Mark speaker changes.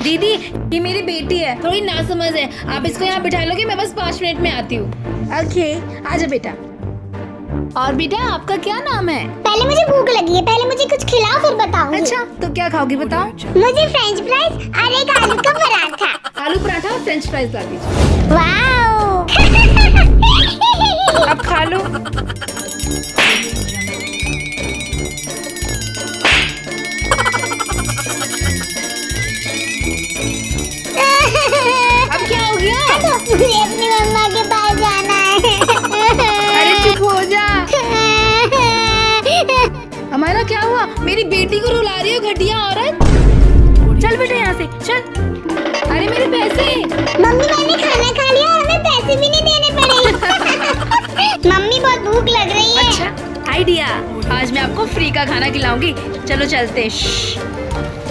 Speaker 1: दीदी ये मेरी बेटी है, थोड़ी नासमझ है, आप इसको यहाँ बिठा लोगे, मैं बस 5 मिनट में आती हूँ। ओके आजा बेटा। और बेटा आपका क्या नाम है?
Speaker 2: पहले मुझे भूख लगी है, पहले मुझे कुछ खिलाओ फिर बताऊंगी।
Speaker 1: अच्छा तो क्या खाओगी बताओ?
Speaker 2: मुझे फ्रेंच फ्राइज और एक आलू का पराठा।
Speaker 1: आलू पराठा और फ्रेंच फ्राइज ला दीजिए।
Speaker 2: वाओ।
Speaker 1: अब खा लो। अब क्या हो गया?
Speaker 2: मुझे अपनी मम्मा के पास जाना है।
Speaker 1: अरे चुप हो जा। हमारा क्या हुआ? मेरी बेटी को रुला रही हो घटिया औरत। चल बेटा यहाँ से चल। अरे मेरे पैसे।
Speaker 2: मम्मी मैंने खाना खा लिया और हमें पैसे भी नहीं देने पड़े। मम्मी बहुत भूख लग रही है।
Speaker 1: अच्छा आइडिया, आज मैं आपको फ्री का खाना खिलाऊंगी। चलो चलते हैं।